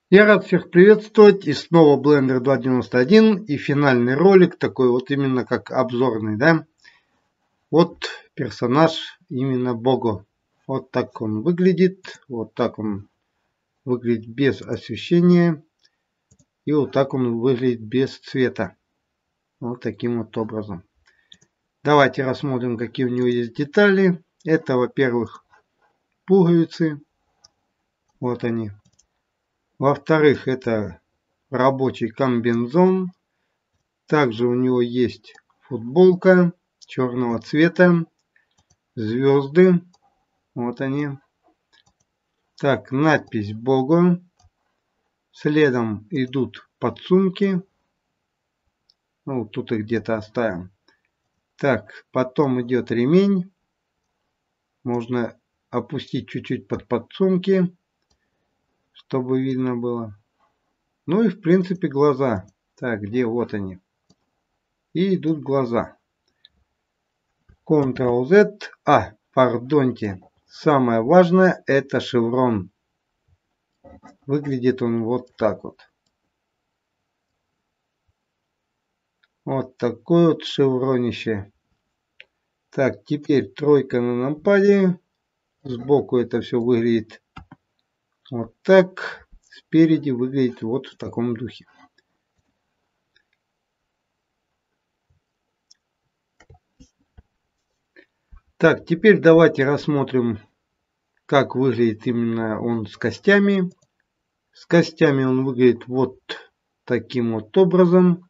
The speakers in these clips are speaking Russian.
Я рад всех приветствовать, и снова Blender 2.91 и финальный ролик, такой вот именно как обзорный, да. Вот персонаж именно Бого. Вот так он выглядит, вот так он выглядит без освещения, и вот так он выглядит без цвета. Вот таким вот образом. Давайте рассмотрим, какие у него есть детали. Это, во-первых, пуговицы. Вот они. Во-вторых, это рабочий комбинезон. Также у него есть футболка черного цвета, звезды, вот они. Так, надпись Бого. Следом идут подсумки. Ну, тут их где-то оставим. Так, потом идет ремень. Можно опустить чуть-чуть под подсумки, чтобы видно было. Ну и в принципе глаза. Так, где? Вот они. И идут глаза. Ctrl-Z. Пардоньте. Самое важное — это шеврон. Выглядит он вот так вот. Вот такой вот шевронище. Так, теперь тройка на нампаде. Сбоку это все выглядит вот так. Спереди выглядит вот в таком духе. Так, теперь давайте рассмотрим, как выглядит именно он с костями. С костями он выглядит вот таким вот образом.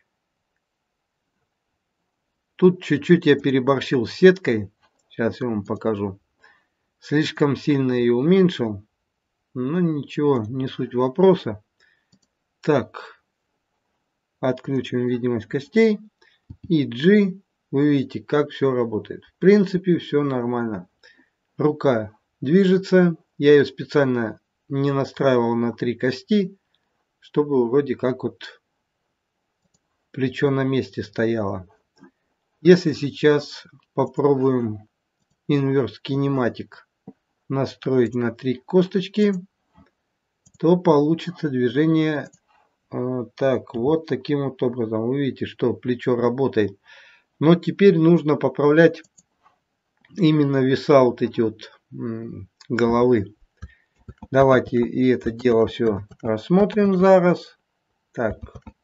Тут чуть-чуть я переборщил с сеткой. Сейчас я вам покажу. Слишком сильно ее уменьшил. Но ничего, не суть вопроса. Так. Отключим видимость костей. И G. Вы видите, как все работает. В принципе, все нормально. Рука движется. Я ее специально не настраивал на 3 кости, чтобы вроде как вот плечо на месте стояло. Если сейчас попробуем Inverse Kinematic настроить на 3 косточки, то получится движение так, вот таким вот образом. Вы видите, что плечо работает. Но теперь нужно поправлять именно веса вот эти вот головы. Давайте и это дело все рассмотрим зараз. Так.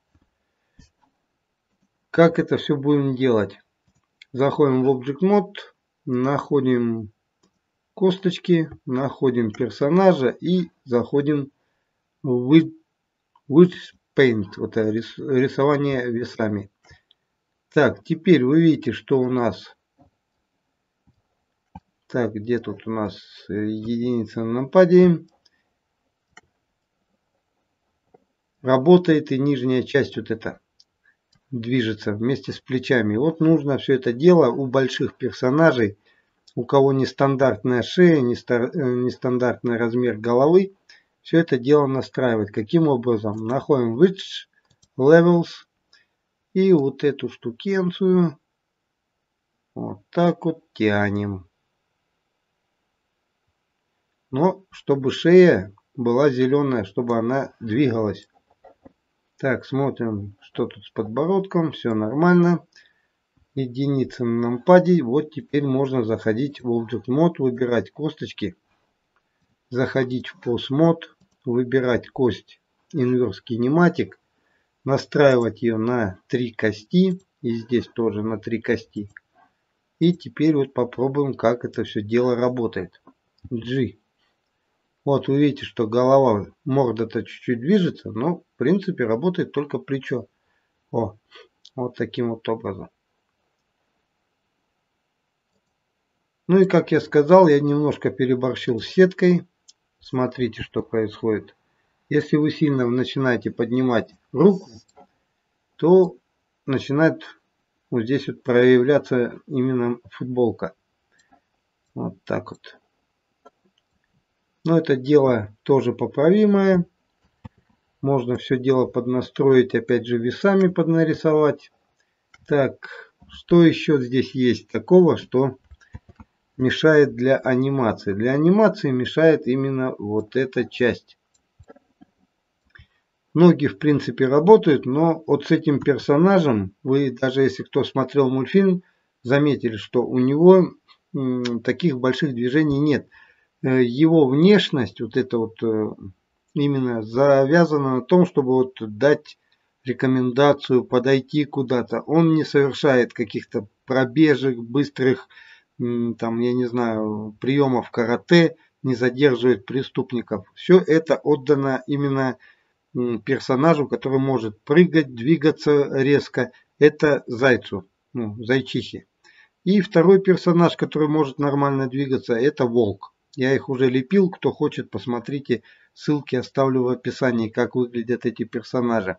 Как это все будем делать? Заходим в Object Mode, находим косточки, находим персонажа и заходим в Width Paint, вот рисование весами. Так, теперь вы видите, что у нас. Так, где тут у нас единица на нампаде? Работает и нижняя часть вот эта движется вместе с плечами. Вот нужно все это дело у больших персонажей, у кого нестандартная шея, нестандартный размер головы, все это дело настраивать. Каким образом? Находим Width, Levels и вот эту штукенцию вот так вот тянем. Но чтобы шея была зеленая, чтобы она двигалась. Так, смотрим, что тут с подбородком. Все нормально. Единица на нампаде. Вот теперь можно заходить в Object Mode, выбирать косточки. Заходить в Pose Mode, выбирать кость Inverse Kinematic. Настраивать ее на 3 кости. И здесь тоже на 3 кости. И теперь вот попробуем, как это все дело работает. G. Вот вы видите, что голова, морда-то чуть-чуть движется, но в принципе работает только плечо. О, вот таким вот образом. Ну и как я сказал, я немножко переборщил с сеткой. Смотрите, что происходит. Если вы сильно начинаете поднимать руку, то начинает вот здесь вот проявляться именно футболка. Вот так вот. Но это дело тоже поправимое. Можно все дело поднастроить, опять же весами поднарисовать. Так, что еще здесь есть такого, что мешает для анимации? Для анимации мешает именно вот эта часть. Ноги в принципе работают, но вот с этим персонажем, вы даже если кто смотрел мультфильм, заметили, что у него таких больших движений нет. Его внешность, вот это вот именно завязана на том, чтобы вот дать рекомендацию, подойти куда-то. Он не совершает каких-то пробежек, быстрых, там, я не знаю, приемов карате, не задерживает преступников. Все это отдано именно персонажу, который может прыгать, двигаться резко. Это зайцу, зайчихе. И второй персонаж, который может нормально двигаться, это волк. Я их уже лепил. Кто хочет, посмотрите. Ссылки оставлю в описании, как выглядят эти персонажи.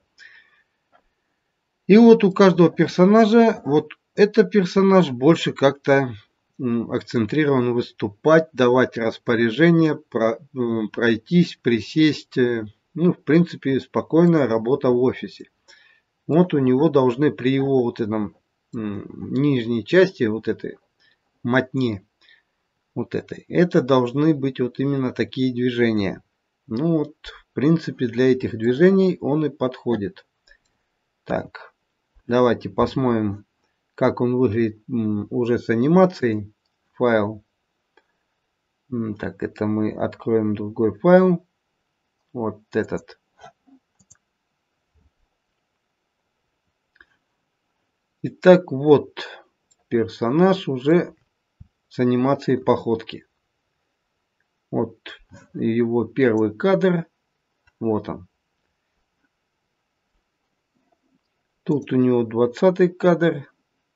И вот у каждого персонажа, вот этот персонаж больше как-то акцентрирован выступать, давать распоряжения, пройтись, присесть. В принципе, спокойная работа в офисе. Вот у него должны при его вот этом нижней части, вот этой мотне, вот этой, это должны быть вот именно такие движения. Ну вот, в принципе, для этих движений он и подходит. Так, давайте посмотрим, как он выглядит уже с анимацией. Файл. Так, это мы откроем другой файл. Вот этот. Итак, вот персонаж уже с анимацией походки. Вот его первый кадр. Вот он. Тут у него 20-й кадр.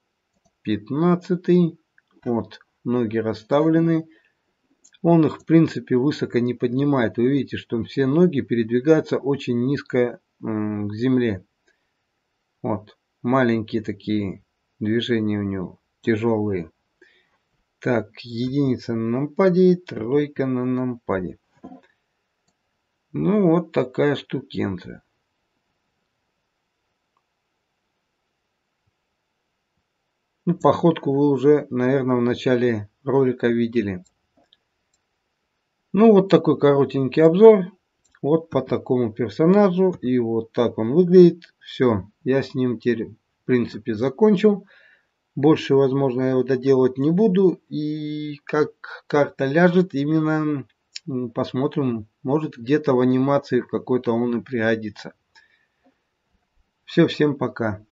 15-й. Вот, ноги расставлены. Он их в принципе высоко не поднимает. Вы видите, что все ноги передвигаются очень низко к земле. Вот, маленькие такие движения у него, тяжелые. Так, единица на нампаде, тройка на нампаде. Ну вот такая штукенция. Походку вы уже, наверное, в начале ролика видели. Вот такой коротенький обзор. Вот по такому персонажу. И вот так он выглядит. Все, я с ним теперь в принципе закончил. Больше, возможно, я его доделывать не буду. И как карта ляжет, именно посмотрим. Может где-то в анимации в какой-то он и пригодится. Все, всем пока.